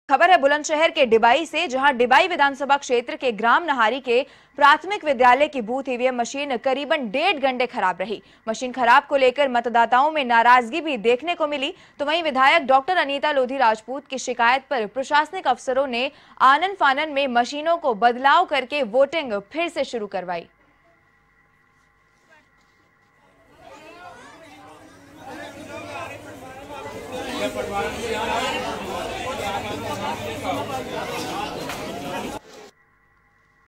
खबर है बुलंदशहर के डिबाई से, जहां डिबाई विधानसभा क्षेत्र के ग्राम नहारी के प्राथमिक विद्यालय की बूथ ईवीएम मशीन करीबन 1.5 घंटे खराब रही। मशीन खराब को लेकर मतदाताओं में नाराजगी भी देखने को मिली। तो वहीं विधायक डॉक्टर अनीता लोधी राजपूत की शिकायत पर प्रशासनिक अफसरों ने आनन फानन में मशीनों को बदलाव करके वोटिंग फिर से शुरू करवाई। पटवारी